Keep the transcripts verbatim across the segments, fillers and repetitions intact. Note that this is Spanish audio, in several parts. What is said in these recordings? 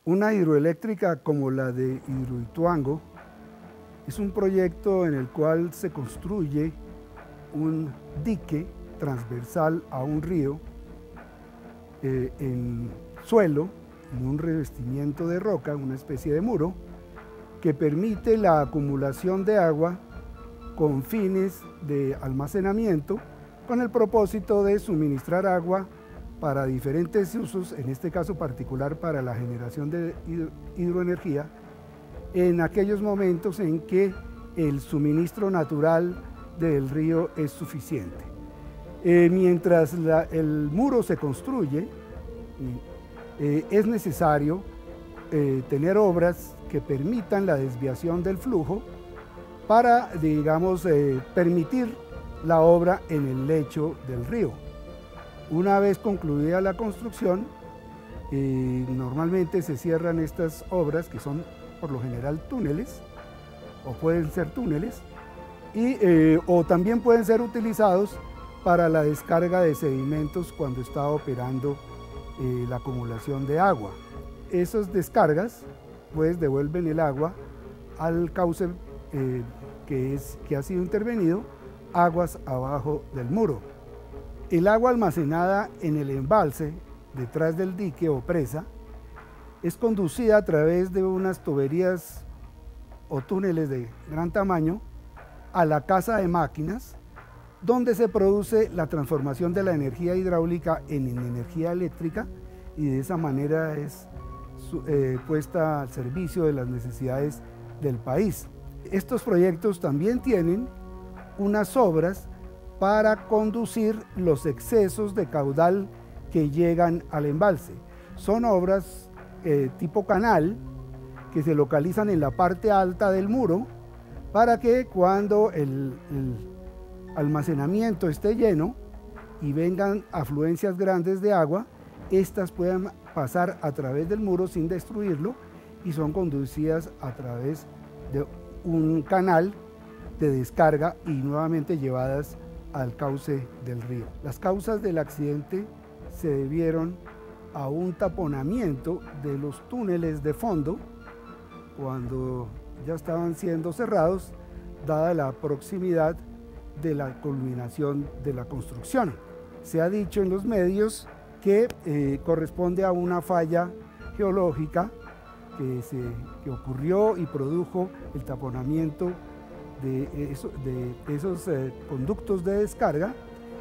Una hidroeléctrica como la de Hidroituango es un proyecto en el cual se construye un dique transversal a un río eh, en suelo, en un revestimiento de roca, una especie de muro, que permite la acumulación de agua con fines de almacenamiento, con el propósito de suministrar agua para diferentes usos, en este caso particular para la generación de hidroenergía, en aquellos momentos en que el suministro natural del río es suficiente. Eh, mientras la, el muro se construye, eh, es necesario eh, tener obras que permitan la desviación del flujo para, digamos, eh, permitir la obra en el lecho del río. Una vez concluida la construcción, eh, normalmente se cierran estas obras, que son por lo general túneles, o pueden ser túneles, y, eh, o también pueden ser utilizados para la descarga de sedimentos cuando está operando eh, la acumulación de agua. Esas descargas pues devuelven el agua al cauce eh, que, es, que ha sido intervenido, aguas abajo del muro. El agua almacenada en el embalse, detrás del dique o presa, es conducida a través de unas tuberías o túneles de gran tamaño a la casa de máquinas, donde se produce la transformación de la energía hidráulica en energía eléctrica, y de esa manera es eh, puesta al servicio de las necesidades del país. Estos proyectos también tienen unas obras para conducir los excesos de caudal que llegan al embalse. Son obras eh, tipo canal que se localizan en la parte alta del muro para que cuando el, el almacenamiento esté lleno y vengan afluencias grandes de agua, estas puedan pasar a través del muro sin destruirlo y son conducidas a través de un canal de descarga y nuevamente llevadas al cauce del río. Las causas del accidente se debieron a un taponamiento de los túneles de fondo cuando ya estaban siendo cerrados, dada la proximidad de la culminación de la construcción. Se ha dicho en los medios que eh, corresponde a una falla geológica que, se, que ocurrió y produjo el taponamiento de, eso, de esos eh, conductos de descarga,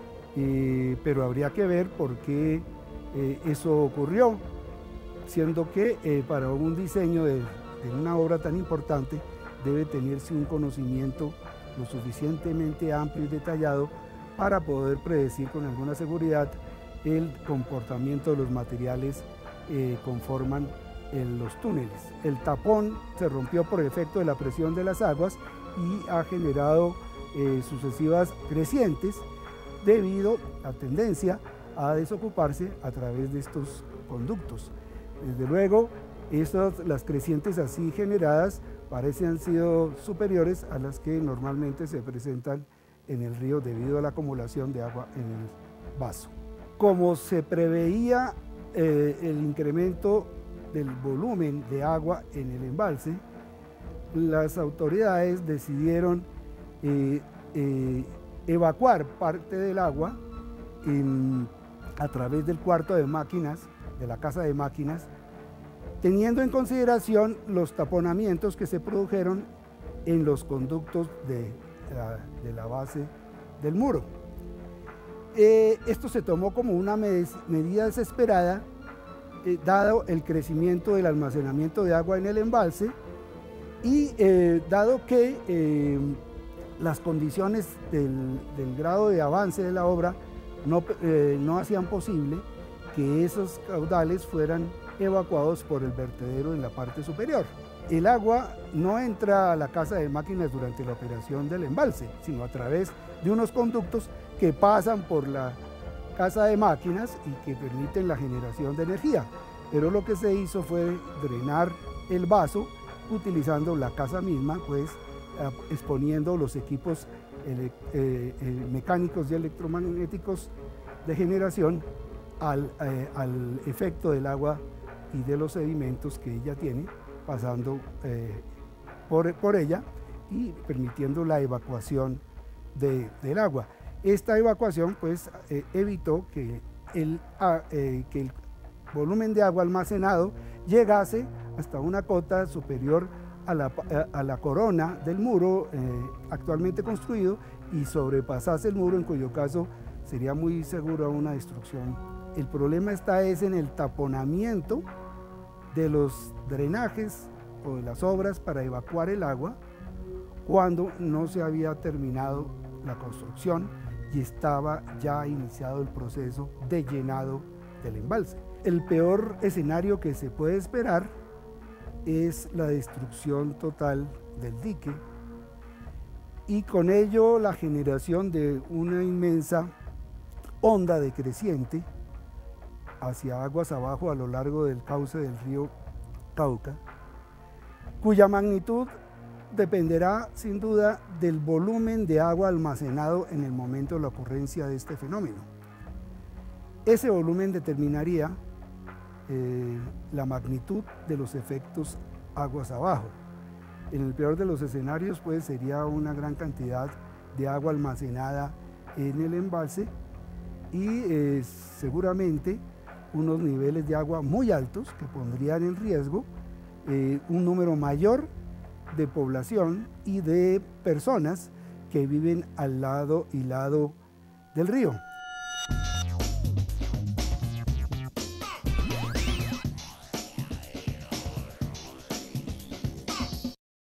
eh, pero habría que ver por qué eh, eso ocurrió, siendo que eh, para un diseño de, de una obra tan importante debe tenerse un conocimiento lo suficientemente amplio y detallado para poder predecir con alguna seguridad el comportamiento de los materiales que eh, conforman eh, los túneles. El tapón se rompió por efecto de la presión de las aguas y ha generado eh, sucesivas crecientes debido a tendencia a desocuparse a través de estos conductos. Desde luego, estas, las crecientes así generadas parecen han sido superiores a las que normalmente se presentan en el río debido a la acumulación de agua en el vaso. Como se preveía eh, el incremento del volumen de agua en el embalse, las autoridades decidieron eh, eh, evacuar parte del agua en, a través del cuarto de máquinas, de la casa de máquinas, teniendo en consideración los taponamientos que se produjeron en los conductos de la, de la base del muro. Eh, esto se tomó como una medida desesperada, eh, dado el crecimiento del almacenamiento de agua en el embalse y eh, dado que eh, las condiciones del, del grado de avance de la obra no, eh, no hacían posible que esos caudales fueran evacuados por el vertedero en la parte superior. El agua no entra a la casa de máquinas durante la operación del embalse, sino a través de unos conductos que pasan por la casa de máquinas y que permiten la generación de energía. Pero lo que se hizo fue drenar el vaso utilizando la casa misma, pues exponiendo los equipos eh, eh, mecánicos y electromagnéticos de generación al, eh, al efecto del agua y de los sedimentos que ella tiene pasando eh, por, por ella y permitiendo la evacuación de, del agua. Esta evacuación pues eh, evitó que el, a, eh, que el volumen de agua almacenado llegase hasta una cota superior a la, a la corona del muro eh, actualmente construido y sobrepasase el muro, en cuyo caso sería muy segura una destrucción. El problema está es en el taponamiento de los drenajes o de las obras para evacuar el agua cuando no se había terminado la construcción y estaba ya iniciado el proceso de llenado del embalse. El peor escenario que se puede esperar es la destrucción total del dique y con ello la generación de una inmensa onda decreciente hacia aguas abajo a lo largo del cauce del río Cauca, cuya magnitud dependerá sin duda del volumen de agua almacenado en el momento de la ocurrencia de este fenómeno. Ese volumen determinaría eh, la magnitud de los efectos aguas abajo. En el peor de los escenarios, pues sería una gran cantidad de agua almacenada en el embalse y eh, seguramente unos niveles de agua muy altos que pondrían en riesgo eh, un número mayor de población y de personas que viven al lado y lado del río.